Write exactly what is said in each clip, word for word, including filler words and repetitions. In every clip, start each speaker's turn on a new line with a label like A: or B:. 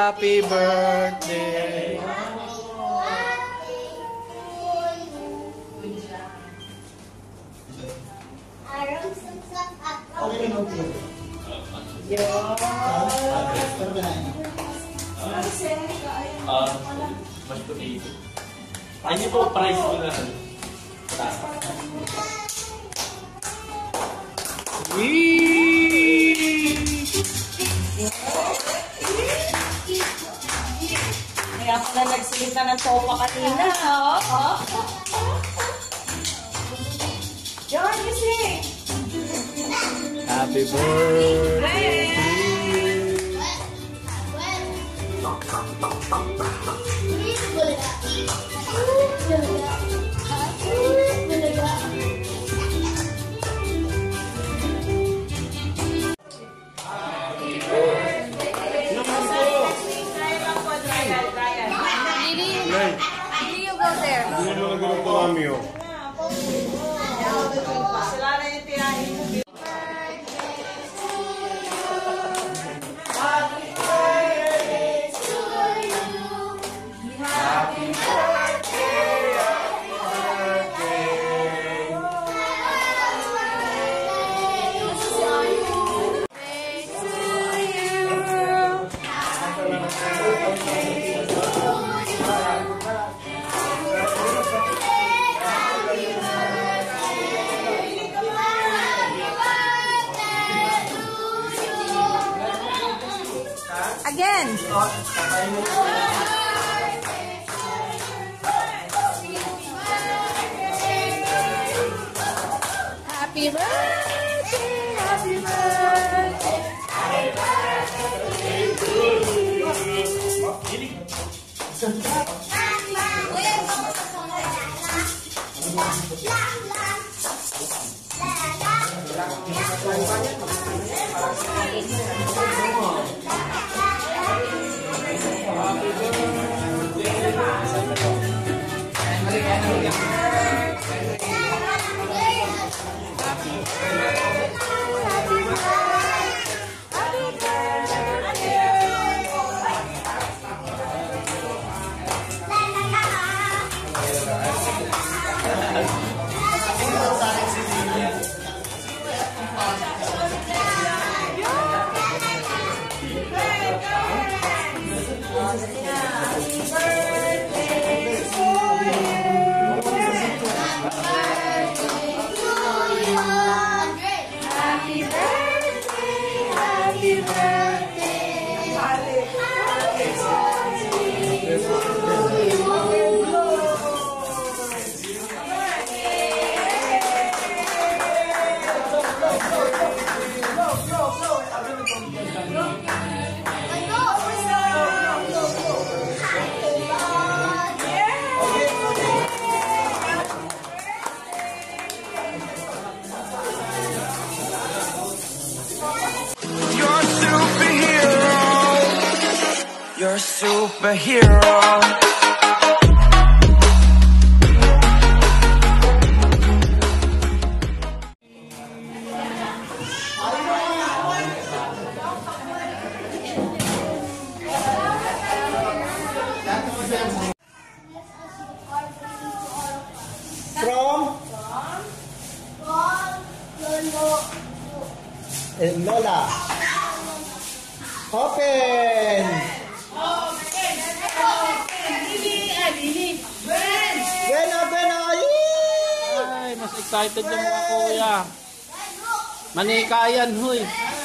A: Happy birthday.
B: Ah, mas potato. Ay, hindi po price ko na.
C: Kaya pala nagsilita ng sopa kanina, oh. Oh. John, you sing.
A: Happy birthday.
C: Again. Happy birthday, happy birthday. Happy birthday to
D: You're a superhero.
E: From? And Lola. Open! Ben, open!
A: Ay, mas excited yung mga kuya. Manikayan, huy.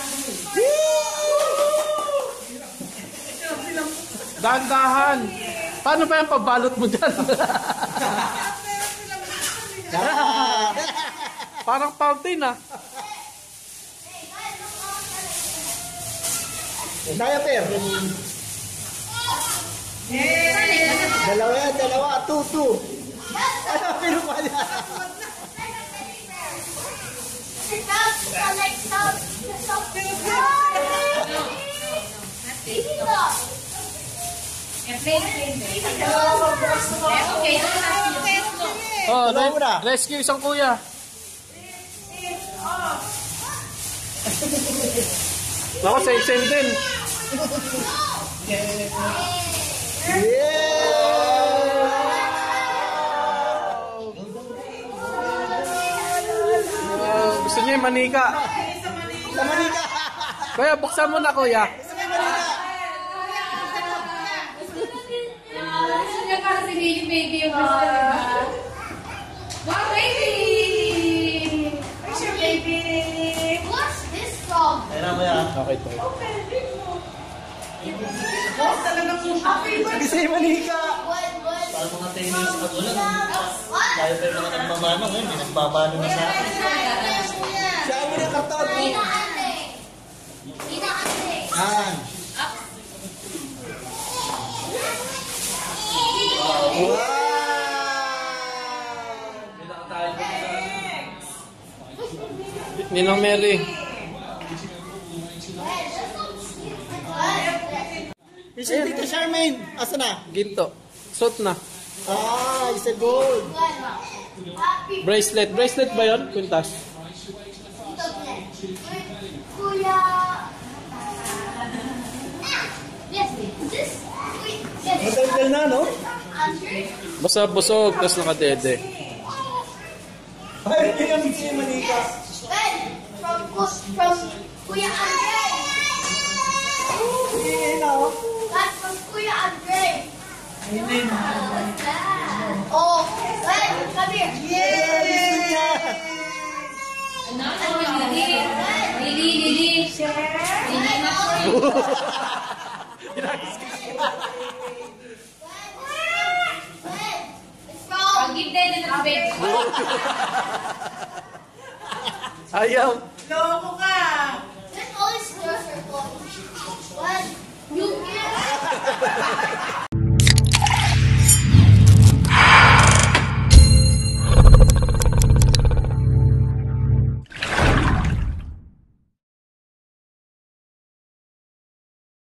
A: Dahan-dahan. Paano ba yung pabalot mo dyan? Parang fountain ah.
E: Diaper. Dalawa yan, dalawa. Two, two. Ano, pero pala.
A: Oh, rescue isang kuya. Ako, same-same din. Wow, gusto niya yung manika.
E: Sa Manika.
A: Kuya, buksan mo na kuya.
E: Sa Manika.
F: Gusto niya kasi baby baby yung gusto, diba? Wow, baby! Where's your baby? What's this from?
B: Kaya mo yan.
A: Okay, to.
F: Oh, talagang happy birthday!
E: Sa Manika.
F: What, what?
B: Para mga ten years pa ulan.
F: What?
B: Tayo pa yung mga nagmamano ngayon. May nagbabano na sa akin.
E: Siya mo ng karton.
F: Ina ate! Ina ate!
E: Yan. Wow!
B: May nakatayo pa sa
A: Ninong Mary.
E: Isa dito, Charmaine. Asa na?
A: Ginto. Suot na.
E: Ah, isa gold.
F: Happy
A: Bracelet. Bracelet ba yun? Quintas.
F: Kuya! Yes, this yes.
E: Matagal na, no?
F: Andre?
A: Basta busog, tapos nakadede.
E: Ay, ginamit si Manika.
F: Ben, from from Kuya Andre.
E: Hindi na, oh.
F: That's from Kuya Andre. Hindi na. What's that? Oh, Ben, come here.
E: Yay!
F: Ano? Lili, Lili, Lili. Share. Lili na po. Give them in the bed.
A: Ayaw.
F: That's all his stores are for. What? You get